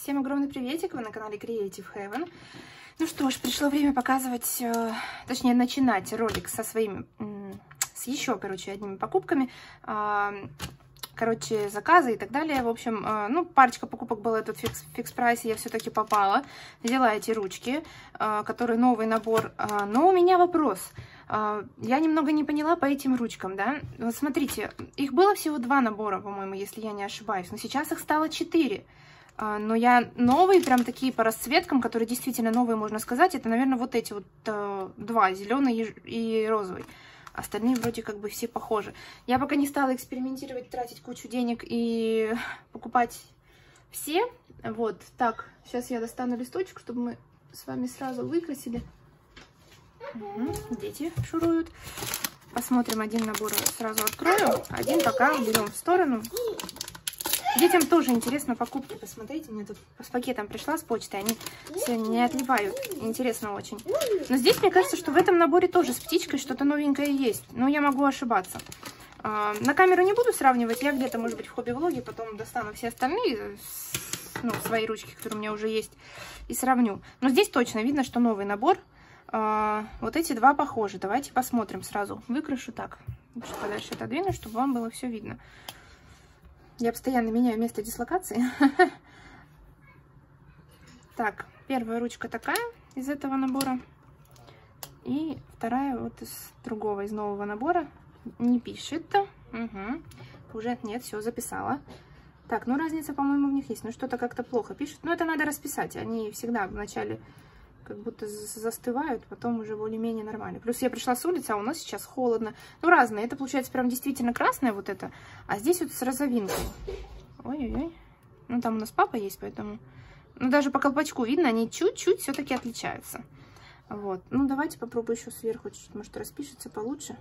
Всем огромный приветик, вы на канале Creative Heaven. Ну что ж, пришло время показывать, точнее начинать ролик со своими, с еще, одними покупками, заказы и так далее. В общем, ну, парочка покупок была тут в фикс-прайсе, я все-таки попала. Взяла эти ручки, которые новый набор. Но у меня вопрос. Я немного не поняла по этим ручкам, да? Вот смотрите, их было всего 2 набора, по-моему, если я не ошибаюсь. Но сейчас их стало 4. Но я новые, прям такие по расцветкам, которые действительно новые, можно сказать. Это, наверное, вот эти вот 2, зеленый и розовый. Остальные вроде как бы все похожи. Я пока не стала экспериментировать, тратить кучу денег и покупать все. Вот, так, сейчас я достану листочек, чтобы мы с вами сразу выкрасили. Угу, дети шуруют. Посмотрим, один набор сразу открою, один пока уберем в сторону. Детям тоже интересно покупки. Посмотрите, мне тут с пакетом пришла с почты, они все не отлипают. Интересно очень. Но здесь, мне кажется, что в этом наборе тоже с птичкой что-то новенькое есть. Но я могу ошибаться. На камеру не буду сравнивать. Я где-то, может быть, в хобби-влоге потом достану все остальные, ну, свои ручки, которые у меня уже есть, и сравню. Но здесь точно видно, что новый набор. Вот эти 2 похожи. Давайте посмотрим сразу. Выкрашу так. Лучше подальше отодвину, чтобы вам было все видно. Я постоянно меняю место дислокации. Так, первая ручка такая из этого набора. И вторая вот из другого, из нового набора. Не пишет. Угу. Уже нет, все, записала. Так, ну разница, по-моему, в них есть. Но что-то как-то плохо пишут. Но это надо расписать. Они всегда вначале как будто застывают, потом уже более-менее нормально. Плюс я пришла с улицы, а у нас сейчас холодно. Ну, разные. Это получается прям действительно красное вот это. А здесь вот с розовинкой. Ой-ой-ой. Ну, там у нас папа есть, поэтому... Ну, даже по колпачку видно, они чуть-чуть все-таки отличаются. Вот. Ну, давайте попробую еще сверху чуть-чуть, может, распишется получше.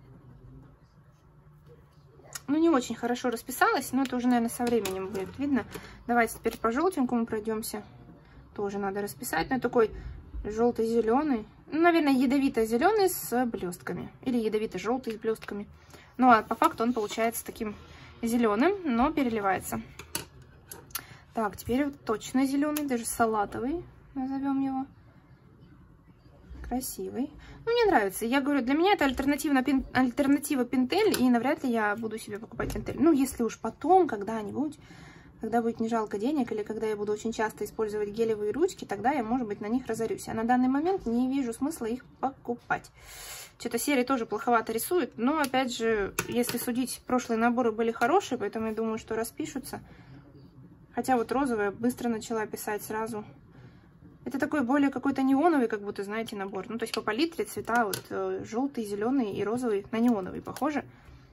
Ну, не очень хорошо расписалась, но это уже, наверное, со временем будет видно. Давайте теперь по желтенькому пройдемся. Тоже надо расписать, но такой желто-зеленый, ну, наверное, ядовито-зеленый с блестками, или ядовито-желтый с блестками. Ну, а по факту он получается таким зеленым, но переливается. Так, теперь вот точно зеленый, даже салатовый, назовем его. Красивый. Ну, мне нравится. Я говорю, для меня это альтернатива Пинтель, и навряд ли я буду себе покупать Пинтель. Ну, если уж потом, когда-нибудь, когда будет не жалко денег, или когда я буду очень часто использовать гелевые ручки, тогда я, может быть, на них разорюсь. А на данный момент не вижу смысла их покупать. Что-то серии тоже плоховато рисует, но, опять же, если судить, прошлые наборы были хорошие, поэтому я думаю, что распишутся. Хотя вот розовая быстро начала писать сразу. Это такой более какой-то неоновый, как будто, знаете, набор. Ну, то есть по палитре цвета вот желтый, зеленый и розовый на неоновый похоже.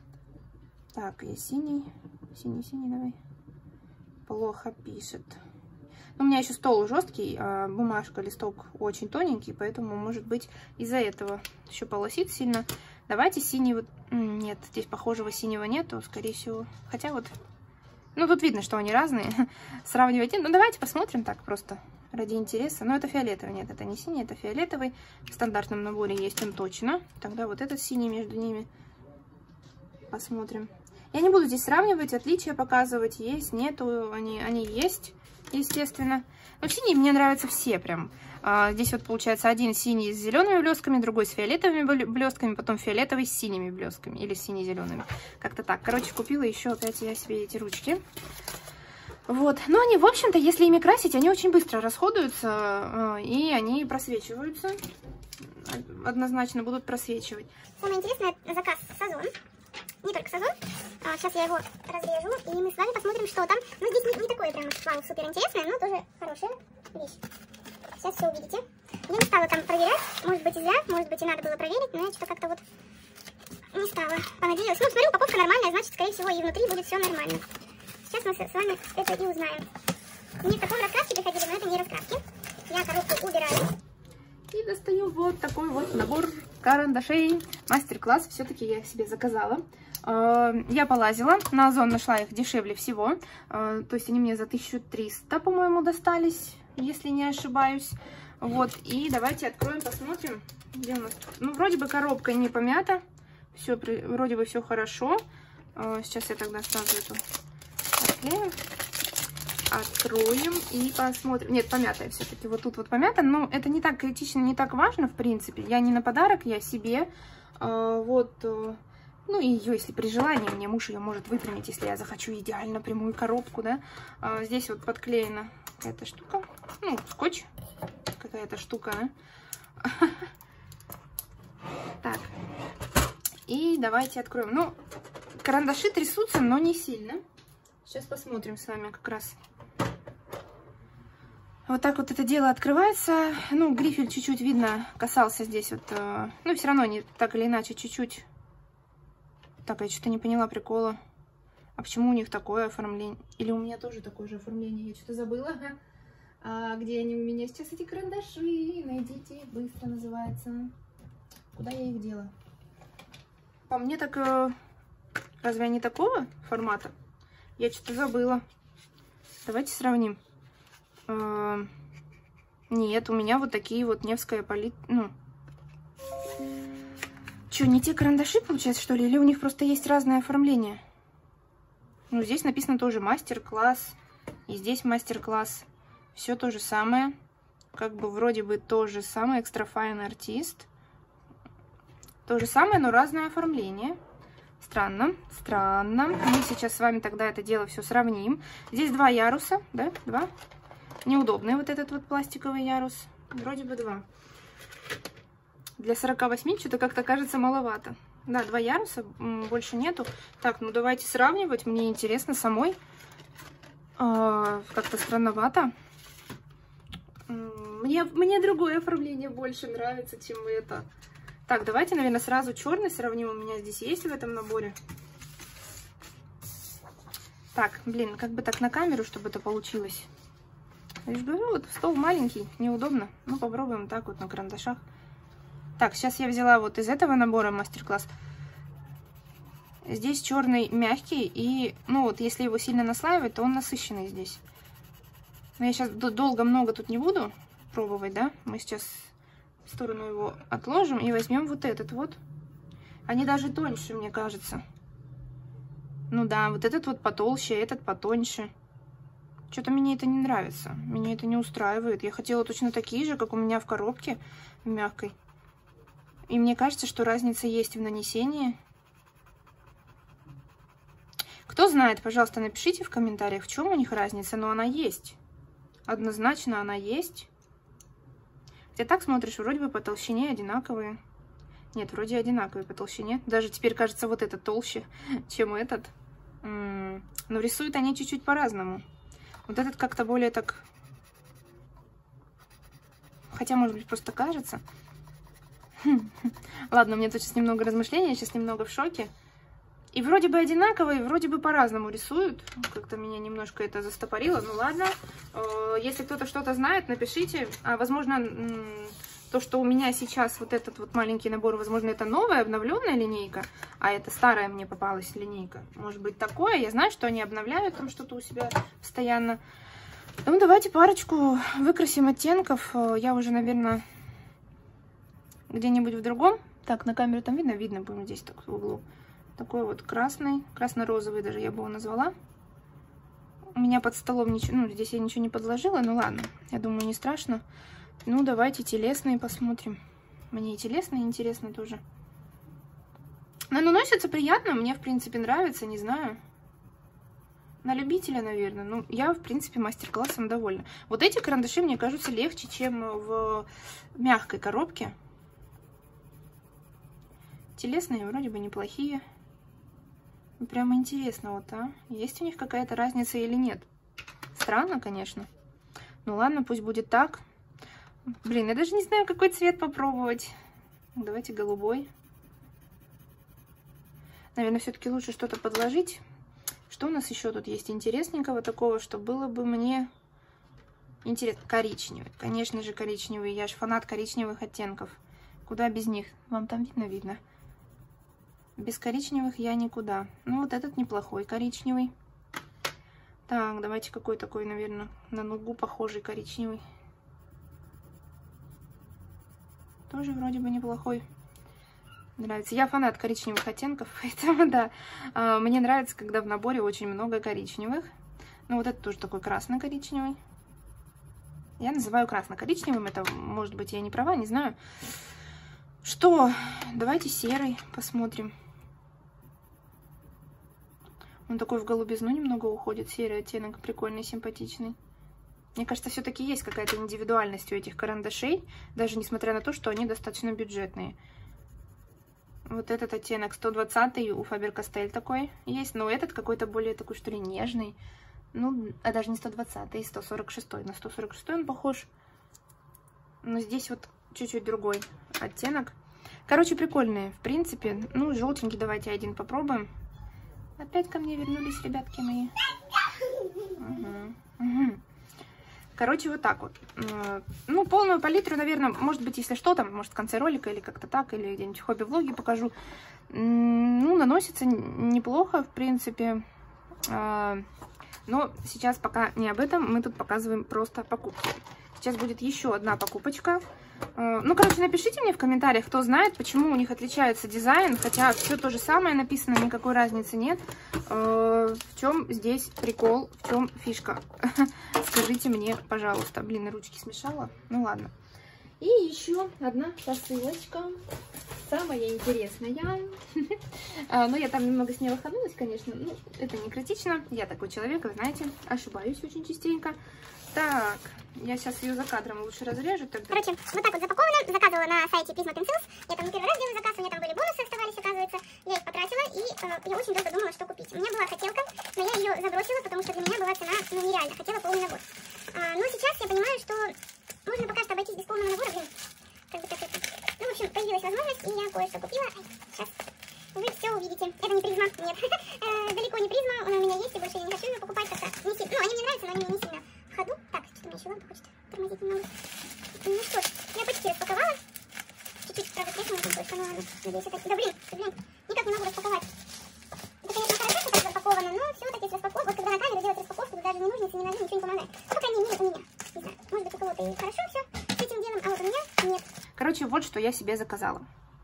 Так, и синий. Синий, давай. Плохо пишет. У меня еще стол жесткий, а бумажка, листок очень тоненький, поэтому, может быть, из-за этого еще полосит сильно. Давайте синий вот... Нет, здесь похожего синего нету, скорее всего. Хотя вот... Ну, тут видно, что они разные. Сравнивать нет. Ну, давайте посмотрим так просто, ради интереса. Но это фиолетовый. Нет, это не синий, это фиолетовый. В стандартном наборе есть он точно. Тогда вот этот синий между ними. Посмотрим. Я не буду здесь сравнивать, отличия показывать, есть, нету, они есть, естественно. Но синие мне нравятся все прям. Здесь вот получается один синий с зелеными блестками, другой с фиолетовыми блестками, потом фиолетовый с синими блестками или с сине-зелеными. Как-то так. Короче, купила еще опять я себе эти ручки. Вот. Но они, в общем-то, если ими красить, они очень быстро расходуются, и они просвечиваются. Однозначно будут просвечивать. Самое интересное, заказ Сазон. Не только Сазон. Сейчас я его разрежу, и мы с вами посмотрим, что там. Ну, здесь не такое прям вау, супер интересное, но тоже хорошая вещь. Сейчас все увидите. Я не стала там проверять, может быть и зря, может быть и надо было проверить, но я что-то как-то вот не стала. Понадеялась. Ну, смотрю, упаковка нормальная, значит, скорее всего, и внутри будет все нормально. Сейчас мы с вами это и узнаем. Мне в таком раскраске приходили, но это не раскраски. Я коробку убираю. И достаю вот такой вот набор карандашей. Мастер-класс все-таки я их себе заказала. Я полазила, на Озон нашла их дешевле всего. То есть они мне за 1300, по-моему, достались, если не ошибаюсь. Вот, и давайте откроем, посмотрим, где у нас. Ну, вроде бы коробка не помята. Все, вроде бы все хорошо. Сейчас я тогда сразу эту отклею. откроем и посмотрим. Нет, помятая все-таки. Вот тут вот помята, но это не так критично, не так важно, в принципе. Я не на подарок, я себе. Вот, ну и ее, если при желании, мне муж ее может выпрямить, если я захочу идеально прямую коробку, да. Здесь вот подклеена эта штука, ну, скотч, какая-то штука, а? Так, и давайте откроем. Ну, карандаши трясутся, но не сильно. Сейчас посмотрим с вами как раз. Вот так вот это дело открывается. Ну, грифель чуть-чуть видно касался здесь вот. Ну, все равно они так или иначе чуть-чуть. Так, я что-то не поняла прикола. А почему у них такое оформление? Или у меня тоже такое же оформление? Я что-то забыла. А где они у меня сейчас, эти карандаши? Найдите их быстро, называется. Куда я их дела? По мне так... Разве они такого формата? Я что-то забыла. Давайте сравним. Нет, у меня вот такие вот Невская палитра. Ну, что, не те карандаши, получается, что ли? Или у них просто есть разное оформление? Ну, здесь написано тоже мастер-класс. И здесь мастер-класс. Все то же самое. Как бы вроде бы то же самое. Extra Fine Artist. То же самое, но разное оформление. Странно, странно. Мы сейчас с вами тогда это дело все сравним. Здесь 2 яруса, да? 2. Неудобный вот этот вот пластиковый ярус. Вроде бы 2. Для 48 что-то как-то кажется маловато. Да, 2 яруса, больше нету. Так, ну давайте сравнивать. Мне интересно самой. Как-то странновато. Мне другое оформление больше нравится, чем это. Так, давайте, наверное, сразу черный сравним. У меня здесь есть в этом наборе. Так, блин, как бы так на камеру, чтобы это получилось. Я же говорю, вот стол маленький, неудобно. Ну, попробуем так вот на карандашах. Так, сейчас я взяла вот из этого набора мастер-класс. Здесь черный мягкий, и, ну, вот если его сильно наслаивать, то он насыщенный здесь. Но я сейчас долго много тут не буду пробовать, да? Мы сейчас в сторону его отложим и возьмем вот этот вот. Они даже тоньше, мне кажется. Ну да, вот этот вот потолще, этот потоньше. Что-то мне это не нравится. Меня это не устраивает. Я хотела точно такие же, как у меня в коробке мягкой. И мне кажется, что разница есть в нанесении. Кто знает, пожалуйста, напишите в комментариях, в чем у них разница. Но она есть. Однозначно она есть. Ты так смотришь, вроде бы по толщине одинаковые. Нет, вроде одинаковые по толщине. Даже теперь кажется вот этот толще, чем этот. Но рисуют они чуть-чуть по-разному. Вот этот как-то более так... Хотя, может быть, просто кажется. Ладно, у меня тут сейчас немного размышлений, я сейчас немного в шоке. И вроде бы одинаковые, вроде бы по-разному рисуют. Как-то меня немножко это застопорило. Ну ладно, если кто-то что-то знает, напишите. А возможно, то, что у меня сейчас вот этот вот маленький набор, возможно, это новая, обновленная линейка, а это старая мне попалась линейка. Может быть такое. Я знаю, что они обновляют там что-то у себя постоянно. Ну, давайте парочку выкрасим оттенков. Я уже, наверное, где-нибудь в другом. Так, на камеру там видно будем здесь так в углу. Такой вот красный, красно-розовый даже я бы его назвала. У меня под столом ничего, ну, здесь я ничего не подложила, ну ладно, я думаю, не страшно. Ну, давайте телесные посмотрим. Мне и телесные интересно тоже. Но наносится приятно, мне, в принципе, нравится, не знаю. На любителя, наверное. Ну, я, в принципе, мастер-классом довольна. Вот эти карандаши, мне кажутся, легче, чем в мягкой коробке. Телесные вроде бы неплохие. Прямо интересно вот, а? Есть у них какая-то разница или нет? Странно, конечно. Ну ладно, пусть будет так. Блин, я даже не знаю, какой цвет попробовать. Давайте голубой. Наверное, все-таки лучше что-то подложить. Что у нас еще тут есть интересненького такого, что было бы мне интересно? Коричневый. Конечно же, коричневый. Я же фанат коричневых оттенков. Куда без них? Вам там видно? Без коричневых я никуда. Ну, вот этот неплохой коричневый. Так, давайте какой такой, наверное, на нугу похожий коричневый. Тоже вроде бы неплохой. Нравится. Я фанат коричневых оттенков, поэтому, да. Мне нравится, когда в наборе очень много коричневых. Ну, вот это тоже такой красно-коричневый. Я называю красно-коричневым. Это, может быть, я не права, не знаю. Что? Давайте серый посмотрим. Он такой в голубизну немного уходит. Серый оттенок, прикольный, симпатичный. Мне кажется, все-таки есть какая-то индивидуальность у этих карандашей, даже несмотря на то, что они достаточно бюджетные. Вот этот оттенок 120 у Faber-Castell такой есть, но этот какой-то более такой, что ли, нежный. Ну, а даже не 120, 146. На 146 он похож. Но здесь вот чуть-чуть другой оттенок. Короче, прикольные, в принципе. Ну, желтенький давайте один попробуем. Опять ко мне вернулись ребятки мои. Угу. Короче, вот так вот. Ну, полную палитру, наверное, может быть, если что, там, может, в конце ролика или как-то так, или где-нибудь хобби-влоги покажу. Ну, наносится неплохо, в принципе. Но сейчас пока не об этом, мы тут показываем просто покупки. Сейчас будет еще одна покупочка. Ну, короче, напишите мне в комментариях, кто знает, почему у них отличается дизайн, хотя все то же самое написано, никакой разницы нет. В чем здесь прикол, в чем фишка? Скажите мне, пожалуйста. Блин, ручки смешала. Ну, ладно. И еще одна посылочка. Самая интересная. Но я там немного с ней лоханулась, конечно. Ну, это не критично. Я такой человек, вы знаете, ошибаюсь очень частенько. Так, я сейчас ее за кадром лучше разрежу тогда. Короче, вот так вот запаковано. Заказывала на сайте Pismo Pencils. Я там не первый раз делаю заказ, у меня там были бонусы оставались, оказывается. Я их потратила, и я очень долго думала, что купить. У меня была хотелка, но я ее забросила, потому что для меня была цена нереальна. Хотела полный набор. Но сейчас я понимаю, что можно пока что обойтись без полного набора. Блин, как бы так это. Ну, в общем, появилась возможность, и я кое-что купила. Сейчас вы все увидите. Это не призма, нет. Далеко не призма, она у меня есть, и больше я не хочу ее покупать как-то. Ну, они мне нравятся, но они мне не сильно в ходу. Так, что-то мне еще лампа хочет тормозить немного. Ну что ж, я почти распаковала. Чуть-чуть, правда, треснула там кое-что, ну ладно. Надеюсь, это... Да блин, никак не могу распаковать. Это, конечно, хорошо, что так запаковано, но все-таки с распаковкой, вот когда на камеру делать распаковку, даже не ножницы, ни ножи, ничего не помогает. По крайней мере, у меня. Не знаю, может быть, у кого-то и хорошо все с этим делом, а вот у меня нет. Короче, вот что я себе заказала.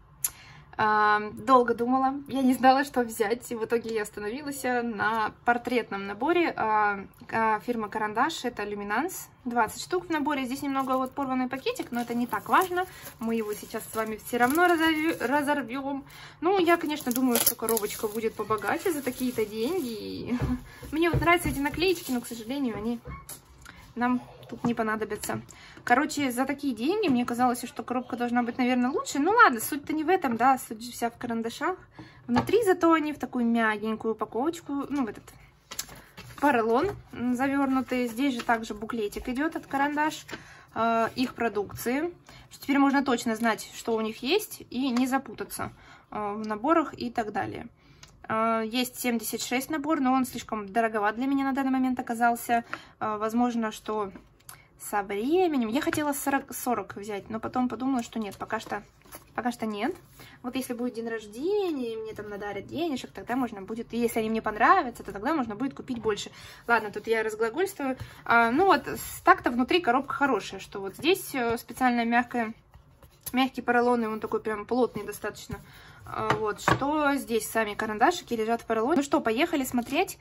Долго думала, я не знала, что взять, и в итоге я остановилась на портретном наборе. Фирма Карандаш, это Luminance, 20 штук в наборе. Здесь немного вот порванный пакетик, но это не так важно. Мы его сейчас с вами все равно разорвем. Ну, я, конечно, думаю, что коробочка будет побогаче за такие-то деньги. Мне вот нравятся эти наклеечки, но, к сожалению, они нам тут не понадобятся. Короче, за такие деньги мне казалось, что коробка должна быть, наверное, лучше. Ну ладно, суть-то не в этом, да, суть вся в карандашах. Внутри зато они в такую мягенькую упаковочку, ну, в этот поролон завернутый. Здесь же также буклетик идет от Карандаш, их продукции. Теперь можно точно знать, что у них есть, и не запутаться в наборах и так далее. Есть 76 набор, но он слишком дороговат для меня на данный момент оказался. Возможно, что со временем... Я хотела 40 взять, но потом подумала, что нет, пока что нет. Вот если будет день рождения, и мне там надарят денежек, тогда можно будет... И если они мне понравятся, то тогда можно будет купить больше. Ладно, тут я разглагольствую. Ну вот, так-то внутри коробка хорошая, что вот здесь специально мягкий поролон, и он такой прям плотный достаточно. Вот, что здесь сами карандашики лежат в поролоне. Ну что, поехали смотреть.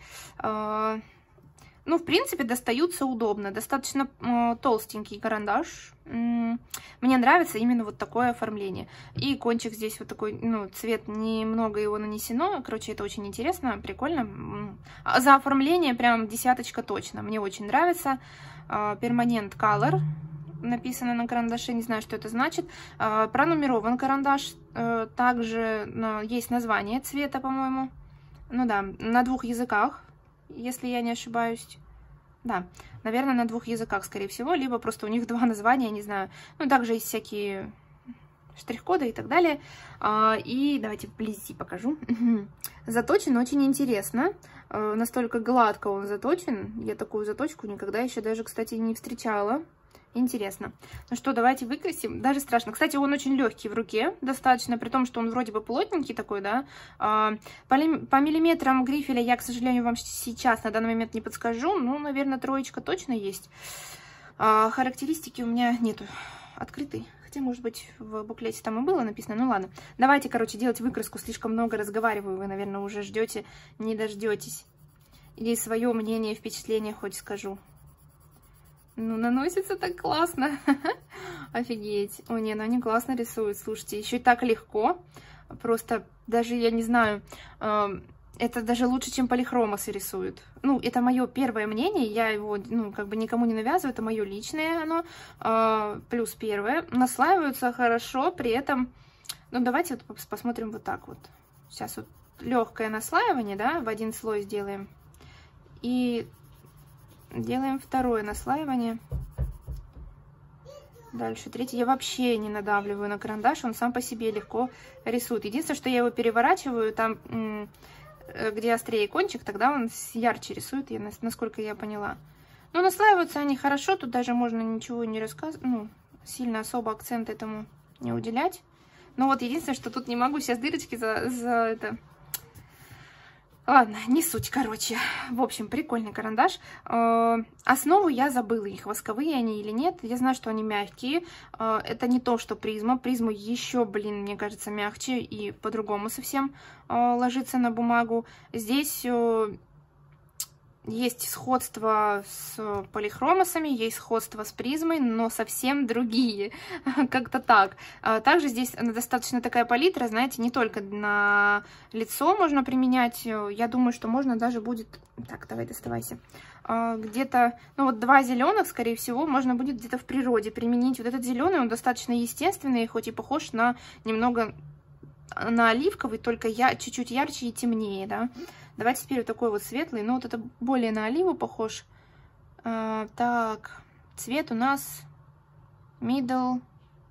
Ну, в принципе, достаются удобно. Достаточно толстенький карандаш. Мне нравится именно вот такое оформление. И кончик здесь вот такой, ну, цвет, немного его нанесено. Короче, это очень интересно, прикольно. За оформление прям 10 точно. Мне очень нравится. Permanent Color написано на карандаше, не знаю, что это значит. Пронумерован карандаш. Также есть название цвета, по-моему. Ну да, на 2 языках, если я не ошибаюсь. Да, наверное, на 2 языках, скорее всего. Либо просто у них 2 названия, не знаю. Ну, также есть всякие штрих-коды и так далее. И давайте вблизи покажу. Заточен очень интересно. Настолько гладко он заточен. Я такую заточку никогда еще даже, кстати, не встречала. Интересно. Ну что, давайте выкрасим. Даже страшно. Кстати, он очень легкий в руке, достаточно, при том, что он вроде бы плотненький такой, да. По миллиметрам грифеля я, к сожалению, вам сейчас на данный момент не подскажу. Ну, наверное, 3 точно есть. Характеристики у меня нету открытой. Хотя, может быть, в буклете там и было написано. Ну ладно. Давайте, короче, делать выкраску. Слишком много разговариваю. Вы, наверное, уже ждете, не дождетесь. или свое мнение, впечатление хоть скажу. Ну, наносится так классно. Офигеть. О, не, ну они классно рисуют, слушайте. Еще и так легко. Просто даже, я не знаю, это даже лучше, чем полихромосы рисуют. Ну, это мое первое мнение, я его, ну, как бы никому не навязываю, это мое личное оно. Плюс первое. Наслаиваются хорошо, при этом... Ну, давайте вот посмотрим вот так вот. Сейчас вот легкое наслаивание, да, в один слой сделаем. И делаем второе наслаивание. Дальше третий. Я вообще не надавливаю на карандаш, он сам по себе легко рисует. Единственное, что я его переворачиваю, там, где острее кончик, тогда он ярче рисует, насколько я поняла. Но наслаиваются они хорошо, тут даже можно ничего не рассказывать, ну, сильно особо акцент этому не уделять. Но вот единственное, что тут не могу сейчас дырочки за это... Ладно, не суть, короче. В общем, прикольный карандаш. Основу я забыла, их восковые они или нет. Я знаю, что они мягкие. Это не то, что призма. Призма еще, блин, мне кажется, мягче и по-другому совсем ложится на бумагу. Здесь есть сходство с полихромосами, есть сходство с призмой, но совсем другие. Как-то так. Также здесь достаточно такая палитра, знаете, не только на лицо можно применять. Я думаю, что можно даже будет... Так, давай доставайся. Где-то, ну вот 2 зеленых, скорее всего, можно будет где-то в природе применить. Вот этот зеленый, он достаточно естественный, хоть и похож на немного на оливковый, только я чуть-чуть ярче и темнее, да. Давайте теперь вот такой вот светлый, но вот это более на оливу похож. Так, цвет у нас middle,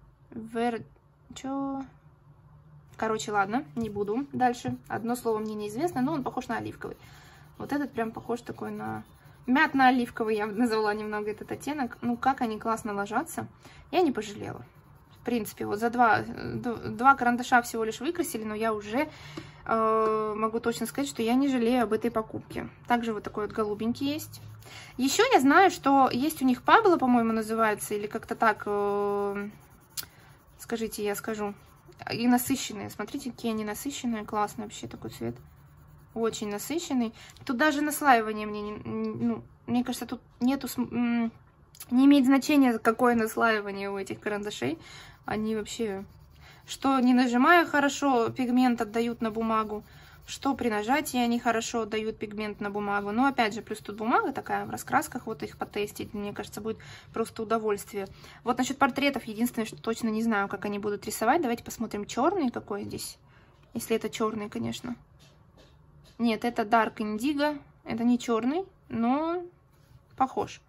короче, ладно, не буду дальше. Одно слово мне неизвестно, но он похож на оливковый. Вот этот прям похож такой на мятно-оливковый, я назвала немного этот оттенок. Ну, как они классно ложатся, я не пожалела. В принципе, вот за два карандаша всего лишь выкрасили, но я уже могу точно сказать, что я не жалею об этой покупке. Также вот такой вот голубенький есть. Еще я знаю, что есть у них Пабло, по-моему, называется, или как-то так, скажите, я скажу. И насыщенные, смотрите, какие они насыщенные, классный вообще такой цвет. Очень насыщенный. Тут даже наслаивание мне кажется, тут нету... Не имеет значения, какое наслаивание у этих карандашей. Они вообще... Что не нажимая хорошо, пигмент отдают на бумагу. Что при нажатии они хорошо отдают пигмент на бумагу. Но опять же, плюс тут бумага такая в раскрасках. Вот их потестить, мне кажется, будет просто удовольствие. Вот насчет портретов, единственное, что точно не знаю, как они будут рисовать. Давайте посмотрим, черный какой здесь. Если это черный, конечно. Нет, это Dark Indigo. Это не черный, но похож.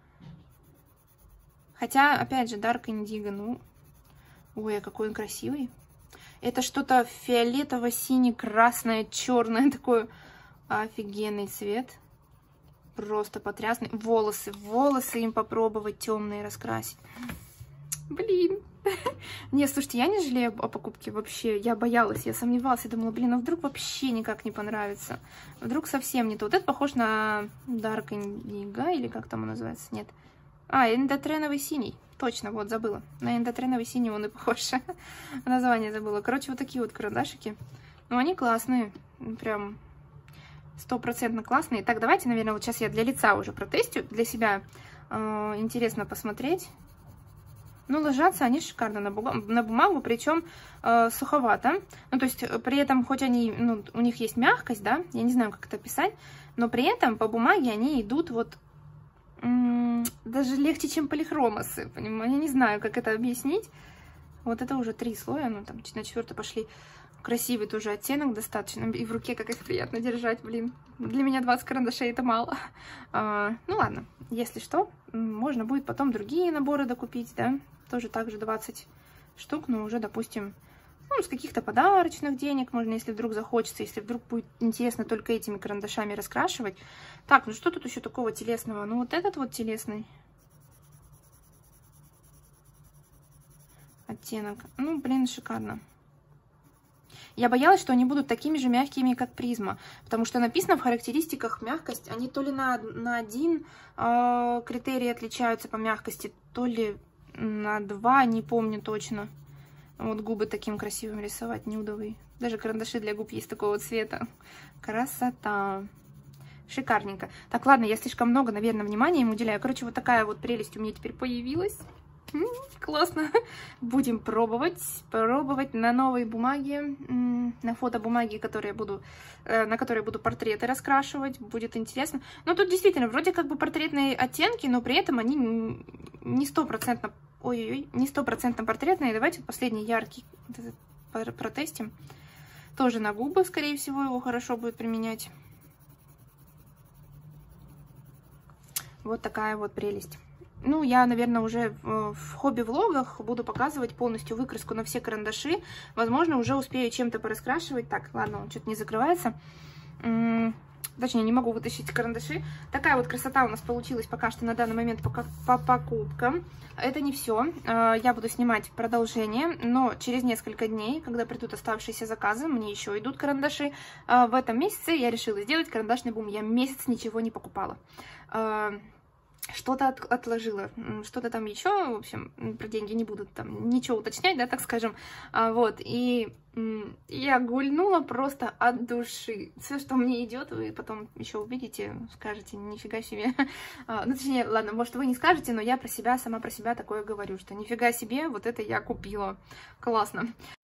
Хотя, опять же, Dark Indigo, ну... Ой, а какой он красивый. Это что-то фиолетово-сине-красное, черное, такой офигенный цвет. Просто потрясный. Волосы им попробовать темные раскрасить. Блин. Не, слушайте, я не жалею о покупке вообще. Я боялась, я сомневалась. Я думала, блин, а вдруг вообще никак не понравится. Вдруг совсем не то. Вот это похож на Dark Indigo, или как там он называется? Нет. Эндотреновый синий. Точно, вот, забыла. На эндотреновый синий он и похож. Название забыла. Короче, вот такие вот карандашики. Ну, они классные. Прям 100% классные. Так, давайте, наверное, вот сейчас я для лица уже протестю. Для себя интересно посмотреть. Ну, ложатся они шикарно на бумагу, причем суховато. Ну, то есть, при этом, хоть они, ну, у них есть мягкость, да, я не знаю, как это описать, но при этом по бумаге они идут вот даже легче, чем полихромосы, понимаете? Я не знаю, как это объяснить. Вот это уже 3 слоя, ну, там на 4 пошли. Красивый тоже оттенок достаточно. И в руке как это приятно держать, блин. Для меня 20 карандашей это мало. Ну, ладно, если что, можно будет потом другие наборы докупить, да. Тоже так же 20 штук, но уже, допустим, ну, с каких-то подарочных денег можно, если вдруг захочется, если вдруг будет интересно только этими карандашами раскрашивать. Так, ну что тут еще такого телесного? Ну, вот этот вот телесный оттенок. Ну, блин, шикарно. Я боялась, что они будут такими же мягкими, как призма, потому что написано в характеристиках мягкость. Они то ли на один критерий отличаются по мягкости, то ли на 2, не помню точно. Вот губы таким красивым рисовать, нюдовый. Даже карандаши для губ есть такого цвета. Красота. Шикарненько. Так, ладно, я слишком много, наверное, внимания им уделяю. Короче, вот такая вот прелесть у меня теперь появилась. Классно. Будем пробовать на новой бумаге, на фотобумаге, на которой буду портреты раскрашивать. Будет интересно. Но тут действительно вроде как бы портретные оттенки, но при этом они не стопроцентно, не стопроцентно портретные. Давайте последний яркий протестим. Тоже на губы, скорее всего, его хорошо будет применять. Вот такая вот прелесть. Ну, я, наверное, уже в хобби-влогах буду показывать полностью выкраску на все карандаши. Возможно, уже успею чем-то пораскрашивать. Так, ладно, он что-то не закрывается. Точнее, не могу вытащить карандаши. Такая вот красота у нас получилась пока что на данный момент по покупкам. Это не все. Я буду снимать продолжение, но через несколько дней, когда придут оставшиеся заказы, мне еще идут карандаши. В этом месяце я решила сделать карандашный бум. Я месяц ничего не покупала. Что-то отложила, что-то там еще, в общем, про деньги не буду там ничего уточнять, да, так скажем, вот, и я гульнула просто от души. Все, что мне идет, вы потом еще увидите, скажете, нифига себе, ну, точнее, ладно, может, вы не скажете, но я про себя, сама про себя такое говорю, что нифига себе, вот это я купила, классно.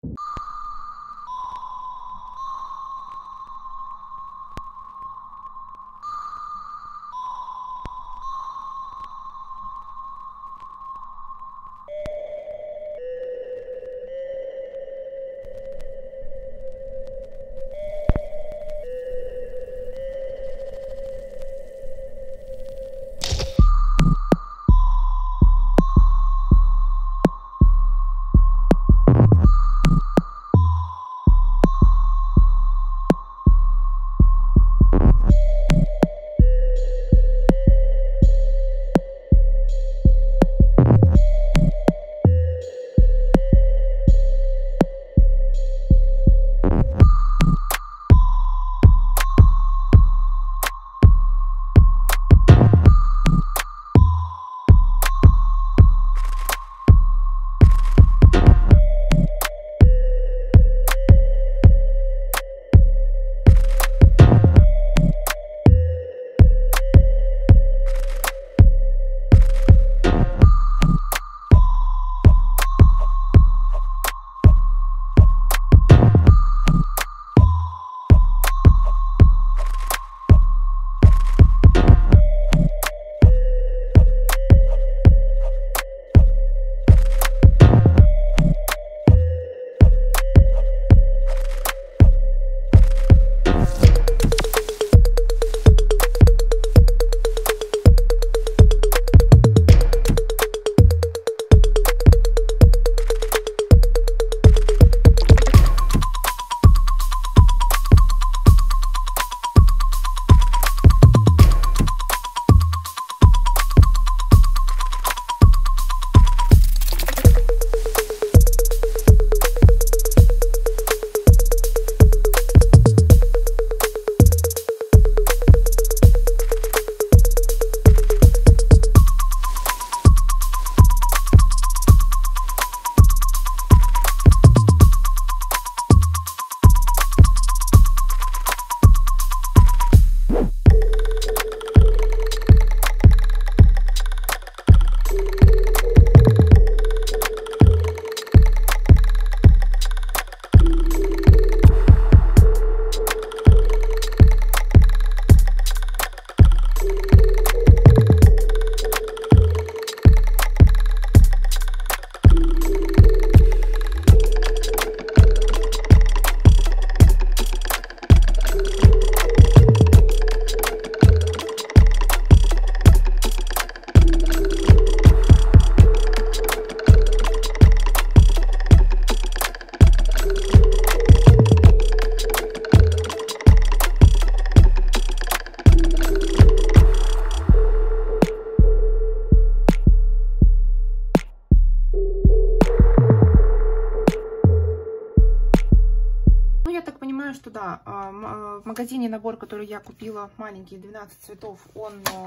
Что да, в магазине набор, который я купила, маленький, 12 цветов, он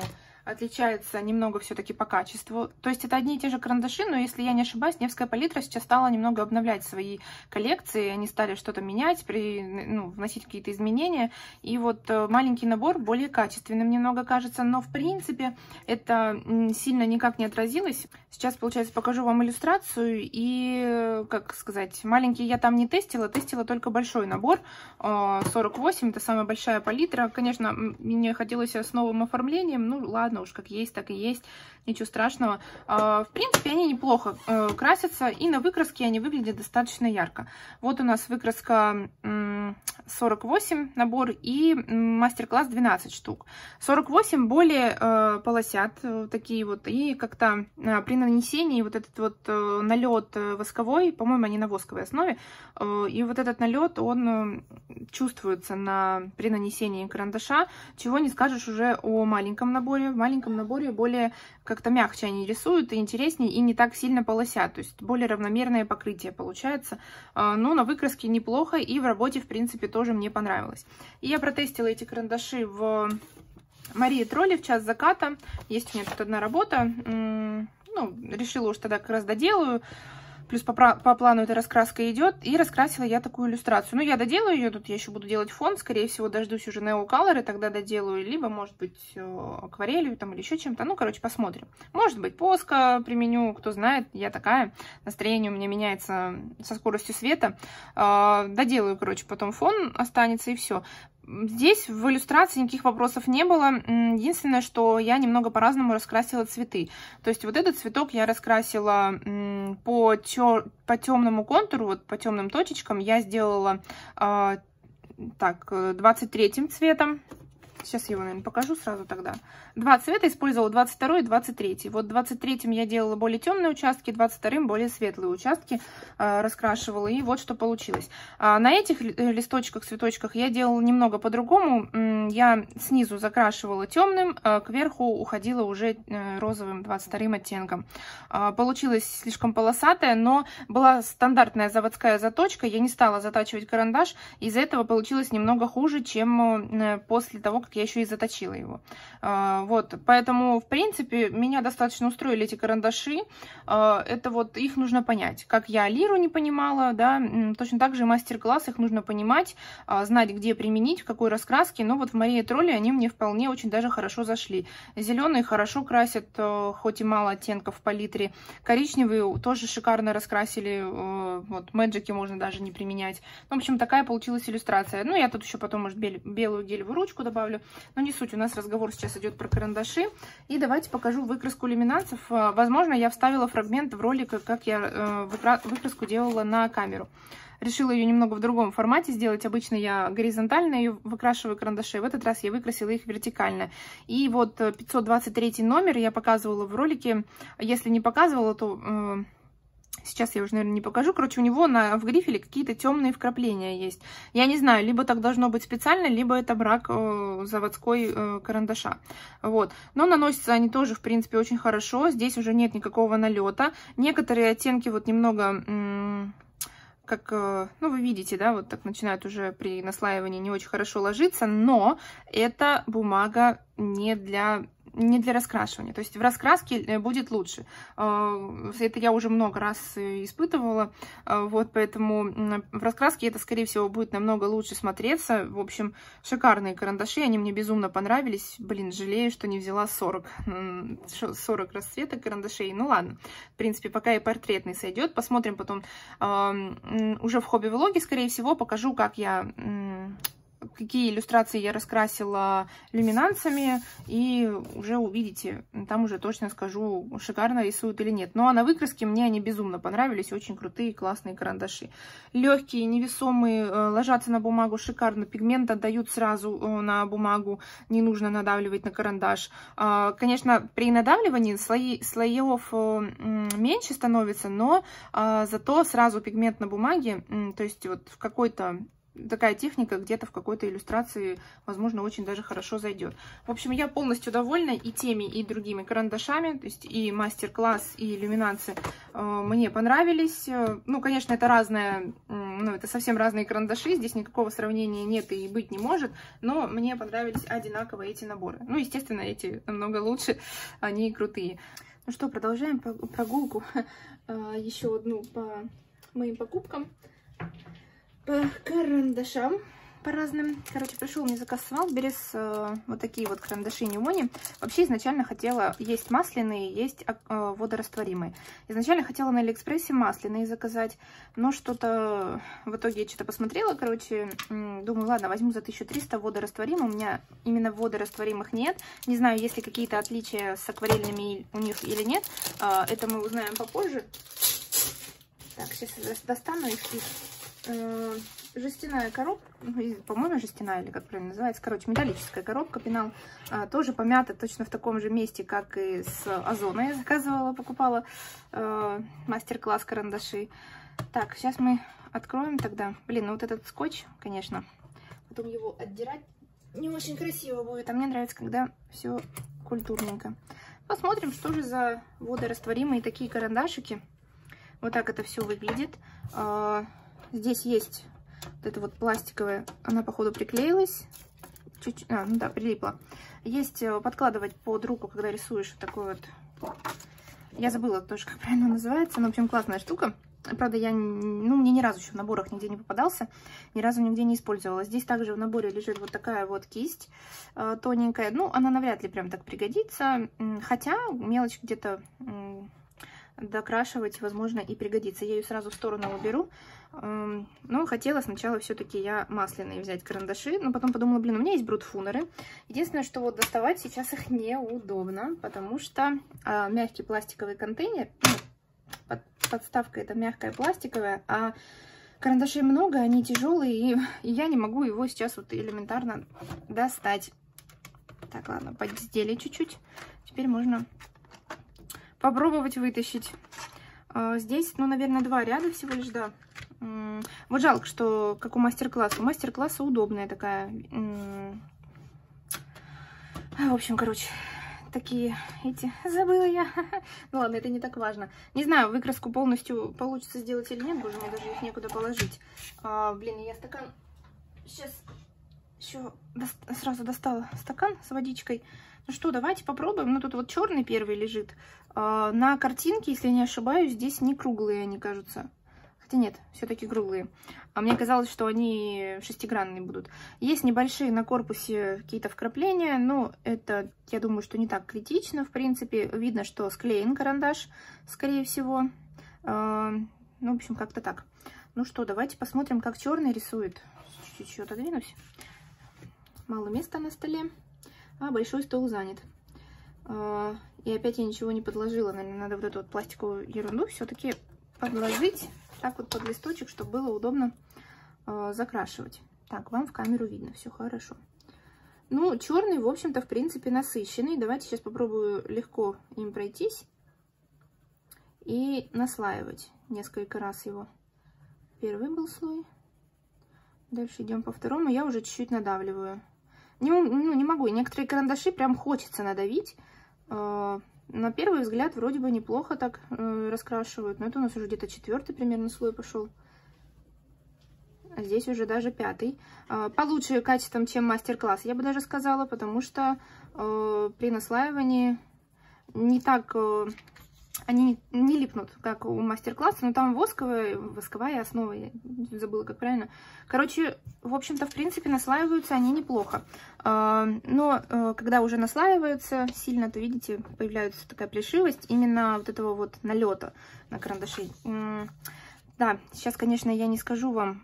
отличается немного все-таки по качеству. То есть это одни и те же карандаши, но если я не ошибаюсь, Невская палитра сейчас стала немного обновлять свои коллекции, они стали что-то менять, вносить какие-то изменения. И вот маленький набор более качественным немного кажется, но в принципе это сильно никак не отразилось. Сейчас, получается, покажу вам иллюстрацию и, как сказать, маленький я там не тестила только большой набор 48, это самая большая палитра. Конечно, мне хотелось с новым оформлением, ну ладно уж, как есть, так и есть, ничего страшного. В принципе, они неплохо красятся, и на выкраске они выглядят достаточно ярко. Вот у нас выкраска 48 набор и мастер-класс 12 штук. 48 более полосят, такие вот, и как-то при нанесении вот этот вот налет восковой, по-моему, они на восковой основе, и вот этот налет, он чувствуется при нанесении карандаша, чего не скажешь уже о маленьком наборе. В маленьком наборе более как-то мягче они рисуют, и интереснее, и не так сильно полосят, то есть более равномерное покрытие получается. Но на выкраске неплохо, и в работе, в принципе, тоже мне понравилось. И я протестила эти карандаши в Марии Тролли в час заката. Есть у меня тут одна работа, решила уж тогда как раз доделаю. Плюс по плану эта раскраска идет. И раскрасила я такую иллюстрацию. Я доделаю ее. Тут я еще буду делать фон. Скорее всего, дождусь уже Neo Color, и тогда доделаю. Либо, может быть, акварелью там, или еще чем-то. Короче, посмотрим. Может быть, Поско применю. Кто знает, я такая. Настроение у меня меняется со скоростью света. Доделаю, короче, потом фон останется, и все. Здесь в иллюстрации никаких вопросов не было. Единственное, что я немного по-разному раскрасила цветы. То есть вот этот цветок я раскрасила по темному контуру, вот по темным точечкам. Я сделала 23-м цветом. Сейчас я его, наверное, покажу сразу тогда. Два цвета использовала, 22 и 23. Вот 23-м я делала более темные участки, 22-м более светлые участки раскрашивала. И вот что получилось. На этих листочках, цветочках я делала немного по-другому. Я снизу закрашивала темным, кверху уходила уже розовым 22-м оттенком. Получилось слишком полосатое, но была стандартная заводская заточка. Я не стала затачивать карандаш. Из-за этого получилось немного хуже, чем после того, как я еще и заточила его. Вот, поэтому, в принципе, меня достаточно устроили эти карандаши. Это вот, их нужно понять. Как я лиру не понимала, да, точно так же и мастер-класс, их нужно понимать, знать, где применить, в какой раскраске. Но вот в Марии Тролли они мне вполне очень даже хорошо зашли. Зеленые хорошо красят, хоть и мало оттенков в палитре. Коричневые тоже шикарно раскрасили. Вот, мэджики можно даже не применять. В общем, такая получилась иллюстрация. Я тут еще потом, может, белую гелевую ручку добавлю. Но не суть, у нас разговор сейчас идет про карандаши. И давайте покажу выкраску люминансов. Возможно, я вставила фрагмент в ролик, как я выкраску делала на камеру. Решила ее немного в другом формате сделать. Обычно я горизонтально ее выкрашиваю карандаши. В этот раз я выкрасила их вертикально. И вот 523 номер я показывала в ролике. Если не показывала, то... Сейчас я уже, наверное, не покажу. Короче, у него в грифеле какие-то темные вкрапления есть. Я не знаю, либо так должно быть специально, либо это брак заводской карандаша. Вот. Но наносятся они тоже, в принципе, очень хорошо. Здесь уже нет никакого налета. Некоторые оттенки вот немного... вы видите, да, вот так начинают уже при наслаивании не очень хорошо ложиться, но эта бумага не для раскрашивания. То есть в раскраске будет лучше. Это я уже много раз испытывала. Вот, поэтому в раскраске это, скорее всего, будет намного лучше смотреться. В общем, шикарные карандаши. Они мне безумно понравились. Блин, жалею, что не взяла 40 расцветок карандашей. Ну ладно. В принципе, пока и портретный сойдет. Посмотрим потом уже в хобби-влоге, скорее всего, покажу, какие иллюстрации я раскрасила люминансами, и уже увидите, там уже точно скажу, шикарно рисуют или нет. Ну а на выкраске мне они безумно понравились, очень крутые, классные карандаши. Легкие, невесомые, ложатся на бумагу шикарно, пигмент отдают сразу на бумагу, не нужно надавливать на карандаш. Конечно, при надавливании слоев меньше становится, но зато сразу пигмент на бумаге, то есть вот в какой-то такая техника где-то в какой-то иллюстрации, возможно, очень даже хорошо зайдет. В общем, я полностью довольна и теми, и другими карандашами, то есть и мастер-класс, и иллюминации мне понравились. Ну, конечно, это разное, ну, это совсем разные карандаши, здесь никакого сравнения нет и быть не может, но мне понравились одинаково эти наборы. Ну, естественно, эти намного лучше, они крутые. Ну что, продолжаем прогулку, еще одну по моим покупкам, по карандашам, по разным. Короче, пришел мне заказ с Wildberries, вот такие вот карандаши Неони. Вообще, изначально хотела, есть масляные, есть водорастворимые. Изначально хотела на Алиэкспрессе масляные заказать, но что-то, в итоге я что-то посмотрела, короче, думаю, ладно, возьму за 1300 водорастворимые. У меня именно водорастворимых нет. Не знаю, есть ли какие-то отличия с акварельными у них или нет. Это мы узнаем попозже. Так, сейчас я достану их. Жестяная коробка, по-моему, жестяная, или как правильно называется, короче, металлическая коробка пенал, тоже помята точно в таком же месте, как и с Озона я заказывала, покупала мастер-класс карандаши. Так, сейчас мы откроем тогда. Блин, ну вот этот скотч, конечно, потом его отдирать не очень красиво будет, а мне нравится, когда все культурненько. Посмотрим, что же за водорастворимые такие карандашики. Вот так это все выглядит. Здесь есть вот эта вот пластиковая, она походу приклеилась, чуть-чуть, ну да, прилипла. Есть подкладывать под руку, когда рисуешь, вот такой вот, я забыла тоже, как правильно называется, но в общем классная штука. Правда, мне ни разу еще в наборах нигде не попадался, ни разу нигде не использовала. Здесь также в наборе лежит вот такая вот кисть тоненькая, ну она навряд ли прям так пригодится, хотя мелочь где-то докрашивать, возможно, и пригодится. Я ее сразу в сторону уберу. Но хотела сначала все-таки я масляные взять карандаши, но потом подумала, блин, у меня есть брутфунеры. Единственное, что вот доставать сейчас их неудобно, потому что мягкий пластиковый контейнер, подставка это мягкая пластиковая, а карандашей много, они тяжелые, и я не могу его сейчас вот элементарно достать. Так, ладно, поддели чуть-чуть. Теперь можно попробовать вытащить. Здесь, ну, наверное, 2 ряда всего лишь, да. Вот жалко, что как у мастер-класса. У мастер-класса удобная такая. В общем, короче, такие эти. Забыла я. Ну ладно, это не так важно. Не знаю, выкраску полностью получится сделать или нет. Боже мой, даже их некуда положить. Блин, я стакан сейчас еще сразу достала стакан с водичкой. Ну что, давайте попробуем. Ну тут вот черный первый лежит. На картинке, если не ошибаюсь, здесь не круглые они, кажутся. Хотя нет, все-таки круглые. А мне казалось, что они шестигранные будут. Есть небольшие на корпусе какие-то вкрапления, но это, я думаю, что не так критично, в принципе. Видно, что склеен карандаш, скорее всего. Ну, в общем, как-то так. Ну что, давайте посмотрим, как черный рисует. Чуть-чуть еще отодвинусь. Мало места на столе, а большой стол занят. И опять я ничего не подложила. Наверное, надо вот эту вот пластиковую ерунду все-таки подложить. Так вот под листочек, чтобы было удобно закрашивать. Так, вам в камеру видно, все хорошо. Ну, черный, в общем-то, в принципе, насыщенный. Давайте сейчас попробую легко им пройтись и наслаивать несколько раз его. Первый был слой. Дальше идем по второму. Я уже чуть-чуть надавливаю. Не могу. Некоторые карандаши прям хочется надавить. На первый взгляд вроде бы неплохо так раскрашивают, но это у нас уже где-то 4-й примерно слой пошел. А здесь уже даже 5-й. Получше качеством, чем мастер-класс, я бы даже сказала, потому что при наслаивании не так... Они не липнут, как у мастер-класса, но там восковая основа, я забыла, как правильно. Короче, в общем-то, в принципе, наслаиваются они неплохо. Но когда уже наслаиваются сильно, то, видите, появляется такая плешивость именно вот этого вот налета на карандаши. Да, сейчас, конечно, я не скажу вам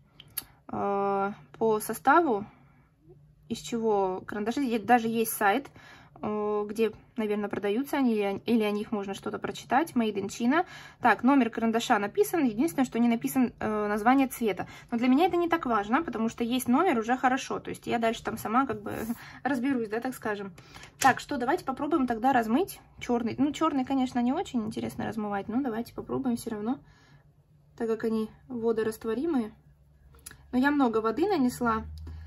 по составу, из чего карандаши. Даже есть сайт, где, наверное, продаются они, или о них можно что-то прочитать. Made in China. Так, номер карандаша написан. Единственное, что не написан название цвета. Но для меня это не так важно, потому что есть номер уже хорошо. То есть я дальше там сама как бы разберусь, да, так скажем. Так, что, давайте попробуем тогда размыть черный. Ну, черный, конечно, не очень интересно размывать, но давайте попробуем все равно, так как они водорастворимые. Но я много воды нанесла.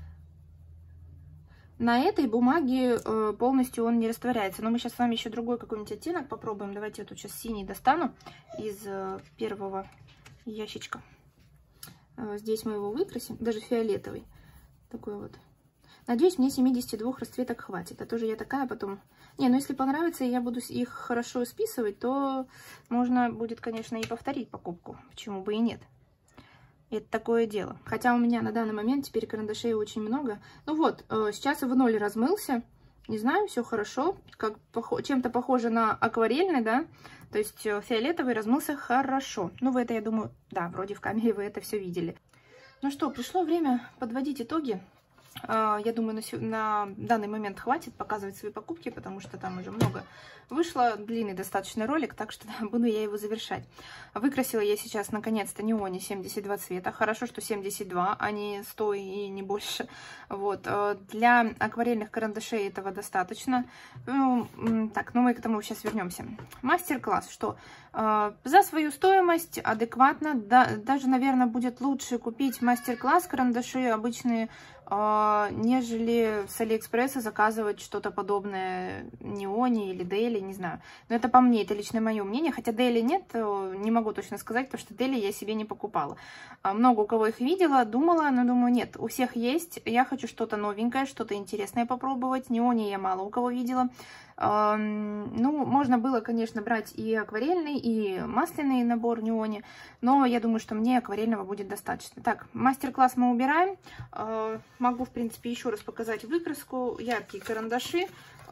На этой бумаге полностью он не растворяется. Но мы сейчас с вами еще другой какой-нибудь оттенок попробуем. Давайте я тут сейчас синий достану из первого ящичка. Здесь мы его выкрасим, даже фиолетовый. Такой вот. Надеюсь, мне 72 расцветок хватит. А тоже я такая потом... Не, ну если понравится, и я буду их хорошо списывать, то можно будет, конечно, и повторить покупку. Почему бы и нет. Это такое дело. Хотя у меня на данный момент теперь карандашей очень много. Ну вот, сейчас в ноль размылся. Не знаю, все хорошо. Как чем-то похоже на акварельный, да? То есть фиолетовый размылся хорошо. Ну, вы это, я думаю, да, вроде в камере вы это все видели. Ну что, пришло время подводить итоги. Я думаю, на данный момент хватит показывать свои покупки, потому что там уже много вышло. Длинный достаточно ролик, так что да, буду я его завершать. Выкрасила я сейчас наконец-то неоне 72 цвета. Хорошо, что 72, а не 100 и не больше. Вот. Для акварельных карандашей этого достаточно. Так, ну мы к этому сейчас вернемся. Мастер-класс, что за свою стоимость адекватно, даже, наверное, будет лучше купить мастер-класс карандаши обычные, нежели с Алиэкспресса заказывать что-то подобное Неоне или Дейли, не знаю. Но это по мне, это лично мое мнение. Хотя Дейли нет, не могу точно сказать, потому что Дейли я себе не покупала. Много у кого их видела, думала, но думаю, нет, у всех есть. Я хочу что-то новенькое, что-то интересное попробовать. Неоне я мало у кого видела. Ну, можно было, конечно, брать и акварельный, и масляный набор Неоне, но я думаю, что мне акварельного будет достаточно. Так, мастер-класс мы убираем. Могу, в принципе, еще раз показать выкраску. Яркие карандаши.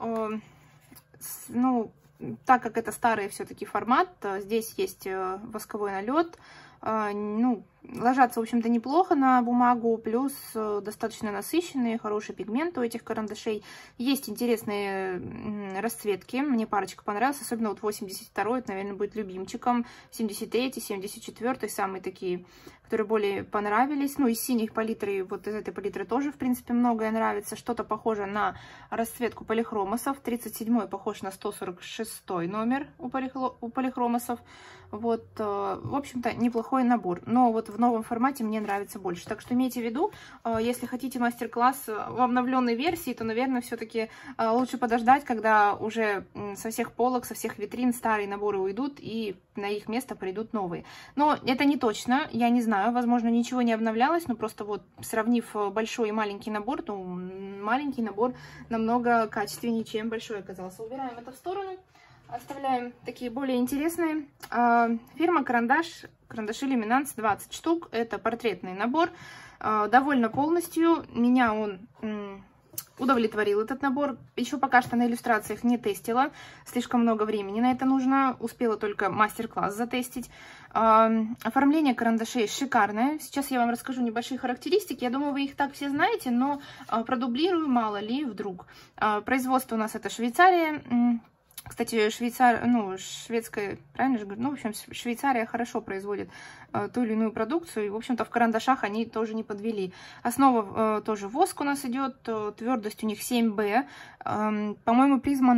Ну, так как это старый все-таки формат, здесь есть восковой налет. Ну, ложатся, в общем-то, неплохо на бумагу, плюс достаточно насыщенные, хороший пигмент у этих карандашей. Есть интересные расцветки, мне парочка понравилась, особенно вот 82-й, это, наверное, будет любимчиком, 73-й, 74-й, самые такие, которые более понравились. Ну, из синих палитры, вот из этой палитры тоже, в принципе, многое нравится. Что-то похоже на расцветку полихромосов, 37-й похож на 146-й номер у полихромосов. Вот, в общем-то, неплохой набор. Но вот в новом формате мне нравится больше. Так что имейте в виду, если хотите мастер-класс в обновленной версии, то, наверное, все-таки лучше подождать, когда уже со всех полок, со всех витрин старые наборы уйдут и на их место придут новые. Но это не точно, я не знаю, возможно, ничего не обновлялось, но просто вот сравнив большой и маленький набор, то маленький набор намного качественнее, чем большой оказался. Убираем это в сторону. Оставляем такие более интересные. Фирма Карандаши Люминанс 20 штук. Это портретный набор. Довольно полностью. Меня он удовлетворил, этот набор. Еще пока что на иллюстрациях не тестила. Слишком много времени на это нужно. Успела только мастер-класс затестить. Оформление карандашей шикарное. Сейчас я вам расскажу небольшие характеристики. Я думаю, вы их так все знаете, но продублирую, мало ли вдруг. Производство у нас это Швейцария. Кстати, шведская, правильно же говорю? Ну, в общем, Швейцария хорошо производит ту или иную продукцию. И, в общем-то, в карандашах они тоже не подвели. Основа тоже воск у нас идет. Твердость у них 7B. По-моему,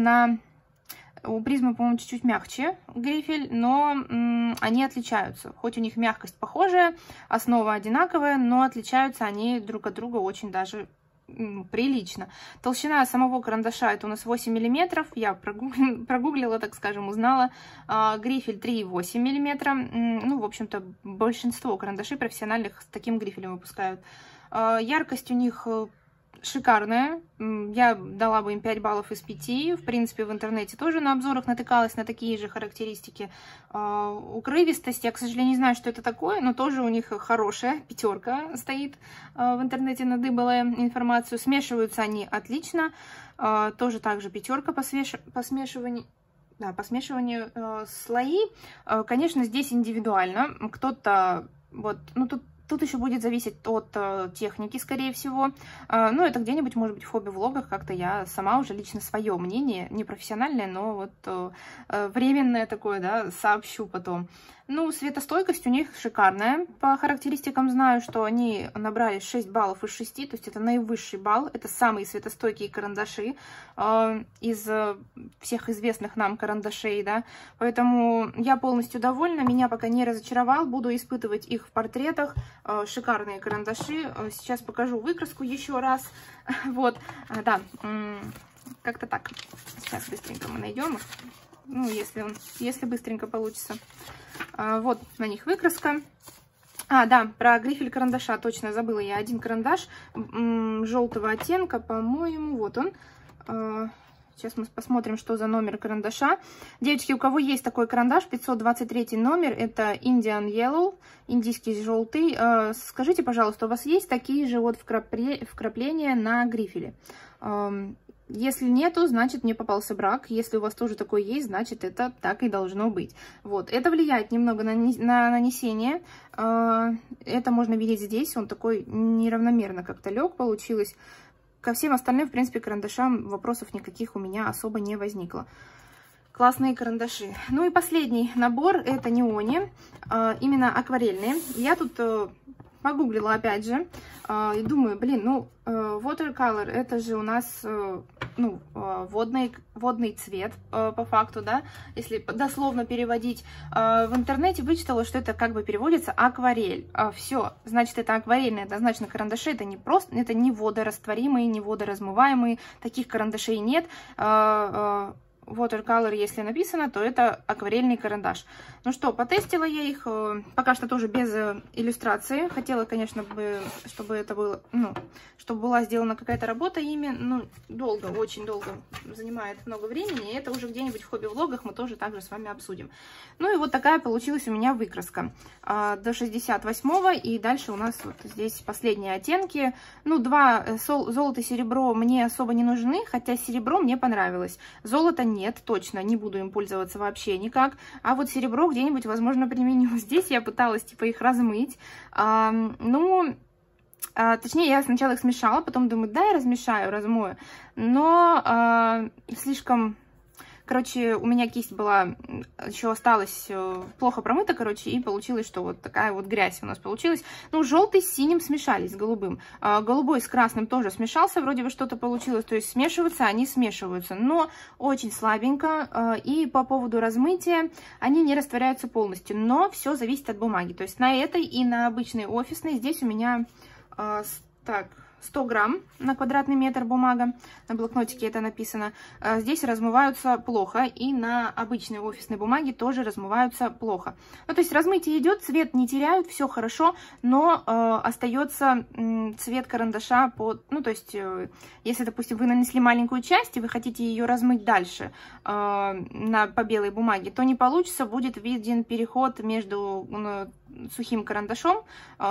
у призмы, по-моему, чуть-чуть мягче грифель, но они отличаются. Хоть у них мягкость похожая, основа одинаковая, но отличаются они друг от друга очень даже прилично. Толщина самого карандаша это у нас 8 мм. Я прогуглила, так скажем, узнала. Грифель 3,8 мм. Ну, в общем-то, большинство карандашей профессиональных с таким грифелем выпускают. Яркость у них шикарная. Я дала бы им 5 баллов из 5. В принципе, в интернете тоже на обзорах натыкалась на такие же характеристики. Укрывистость, я, к сожалению, не знаю, что это такое, но тоже у них хорошая 5 стоит. В интернете надыбала информацию. Смешиваются они отлично. Тоже также 5 по смешиванию. Да, по смешиванию слои. Конечно, здесь индивидуально. Кто-то вот, ну Тут еще будет зависеть от техники, скорее всего. Ну, это где-нибудь, может быть, в хобби-влогах как-то я сама уже лично свое мнение, не профессиональное, но вот временное такое, да, сообщу потом. Ну, светостойкость у них шикарная. По характеристикам знаю, что они набрали 6 баллов из 6, то есть это наивысший балл. Это самые светостойкие карандаши из всех известных нам карандашей, да. Поэтому я полностью довольна, меня пока не разочаровал. Буду испытывать их в портретах. шикарные карандаши. Сейчас покажу выкраску еще раз. Вот, да, как-то так. Сейчас быстренько мы найдем их. Ну, если быстренько получится. Вот на них выкраска. Да, про грифель карандаша точно забыла я. Один карандаш желтого оттенка, по-моему, вот он. Сейчас мы посмотрим, что за номер карандаша. Девочки, у кого есть такой карандаш, 523 номер, это Indian Yellow, индийский желтый. Скажите, пожалуйста, у вас есть такие же вот вкрапления на грифеле? Если нету, значит мне попался брак. Если у вас тоже такой есть, значит это так и должно быть. Вот, это влияет немного на нанесение. Это можно видеть здесь, он такой неравномерно как-то лег получилось. Ко всем остальным, в принципе, карандашам вопросов никаких у меня особо не возникло. Классные карандаши. Ну и последний набор, это неони, именно акварельные. Я тут погуглила опять же, и думаю, блин, ну, watercolor, это же у нас, ну, водный цвет, по факту, да, если дословно переводить. В интернете вычитала, что это как бы переводится акварель. Все, значит, это акварельные, однозначно карандаши, это не просто, это не водорастворимые, не водоразмываемые, таких карандашей нет. Watercolor, если написано, то это акварельный карандаш. Ну что, потестила я их, пока что тоже без иллюстрации. Хотела, конечно, чтобы это было, ну, чтобы была сделана какая-то работа ими. Ну, долго, очень долго занимает много времени. И это уже где-нибудь в хобби-влогах мы тоже также с вами обсудим. Ну и вот такая получилась у меня выкраска. До 68-го, и дальше у нас вот здесь последние оттенки. Ну, золото и серебро мне особо не нужны, хотя серебро мне понравилось. Золото нет, точно, не буду им пользоваться вообще никак. А вот серебро где-нибудь, возможно, применю. Здесь я пыталась, типа, их размыть. Точнее, я сначала их смешала, потом думаю, да, я размою. Но слишком... Короче, у меня кисть была, еще осталась плохо промыта, короче, и получилось, что вот такая вот грязь у нас получилась. Ну, желтый с синим смешались, с голубым. Голубой с красным тоже смешался, вроде бы что-то получилось. То есть смешиваются, они смешиваются, но очень слабенько. И по поводу размытия, они не растворяются полностью, но все зависит от бумаги. То есть на этой и на обычной офисной здесь у меня, так... 100 грамм на квадратный метр бумага, на блокнотике это написано. Здесь размываются плохо, и на обычной офисной бумаге тоже размываются плохо. Ну, то есть размытие идет, цвет не теряют, все хорошо, но остается цвет карандаша ну, то есть, если, допустим, вы нанесли маленькую часть, и вы хотите ее размыть дальше по белой бумаге, то не получится, будет виден переход между сухим карандашом,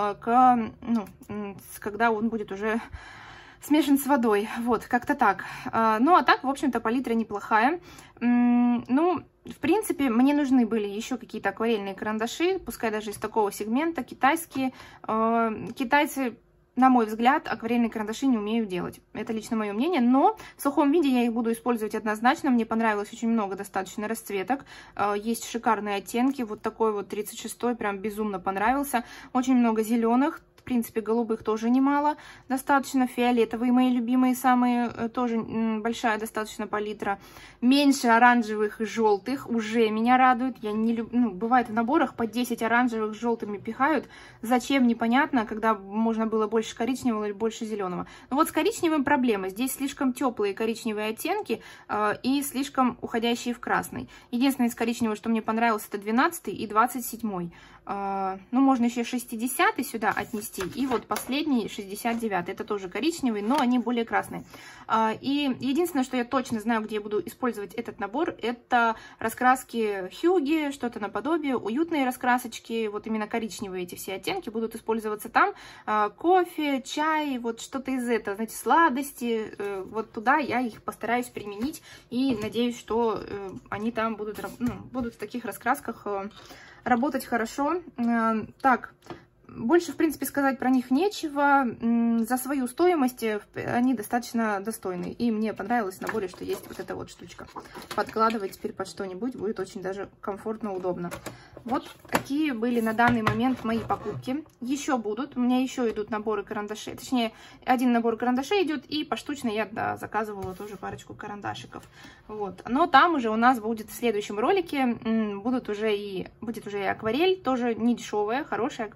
когда он будет уже смешан с водой. Вот, как-то так. Ну, а так, в общем-то, палитра неплохая. Ну, в принципе, мне нужны были еще какие-то акварельные карандаши, пускай даже из такого сегмента, китайские. Китайцы, на мой взгляд, акварельные карандаши не умеют делать. Это лично мое мнение, но в сухом виде я их буду использовать однозначно. Мне понравилось очень много достаточно расцветок. Есть шикарные оттенки. Вот такой вот 36-й прям безумно понравился. Очень много зеленых. В принципе, голубых тоже немало, достаточно. Фиолетовые мои любимые, самые, тоже большая достаточно палитра. Меньше оранжевых и желтых, уже меня радует. Я не люблю, ну, бывает в наборах по 10 оранжевых с желтыми пихают. Зачем, непонятно, когда можно было больше коричневого или больше зеленого. Но вот с коричневым проблема. Здесь слишком теплые коричневые оттенки и слишком уходящие в красный. Единственное из коричневого, что мне понравилось, это 12 и 27. Ну, можно еще 60 сюда отнести. И вот последний, 69. Это тоже коричневый, но они более красные. И единственное, что я точно знаю, где я буду использовать этот набор, это раскраски Хьюги, что-то наподобие, уютные раскрасочки. Вот именно коричневые эти все оттенки будут использоваться там. Кофе, чай, вот что-то из этого, знаете, сладости. Вот туда я их постараюсь применить. И надеюсь, что они там будут в таких раскрасках работать хорошо. Так, больше, в принципе, сказать про них нечего. За свою стоимость они достаточно достойны. И мне понравилось в наборе, что есть вот эта вот штучка. Подкладывать теперь под что-нибудь будет очень даже комфортно, удобно. Вот такие были на данный момент мои покупки. Еще будут. У меня еще идут наборы карандашей. Точнее, один набор карандашей идет, и поштучно я заказывала тоже парочку карандашиков. Вот. Но там уже у нас будет в следующем ролике будет уже и акварель, тоже не дешевая, хорошая акварель, качественная.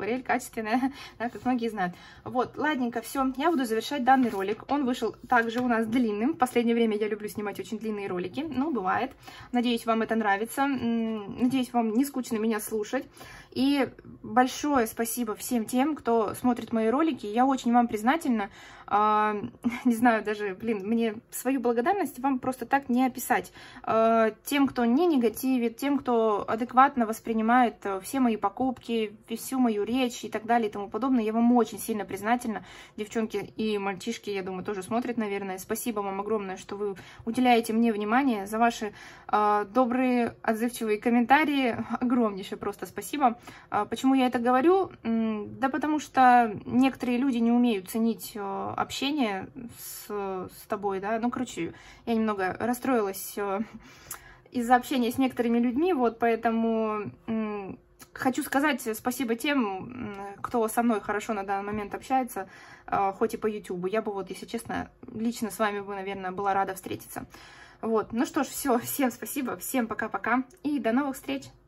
качественное, да, как многие знают. Вот, ладненько, все, я буду завершать данный ролик. Он вышел также у нас длинным. В последнее время я люблю снимать очень длинные ролики, но бывает. Надеюсь, вам это нравится. Надеюсь, вам не скучно меня слушать. И большое спасибо всем тем, кто смотрит мои ролики. Я очень вам признательна. Не знаю, даже, блин, мне свою благодарность вам просто так не описать. Тем, кто не негативит, тем, кто адекватно воспринимает все мои покупки, всю мою речь и так далее и тому подобное, я вам очень сильно признательна. Девчонки и мальчишки, я думаю, тоже смотрят, наверное. Спасибо вам огромное, что вы уделяете мне внимание, за ваши добрые, отзывчивые комментарии. Огромнейшее просто спасибо. Почему я это говорю? Да потому что некоторые люди не умеют ценить общение с тобой, да, ну, короче, я немного расстроилась из-за общения с некоторыми людьми, вот, поэтому хочу сказать спасибо тем, кто со мной хорошо на данный момент общается, хоть и по YouTube. Я бы, вот, если честно, лично с вами бы, наверное, была рада встретиться. Вот, ну что ж, все, всем спасибо, всем пока-пока и до новых встреч!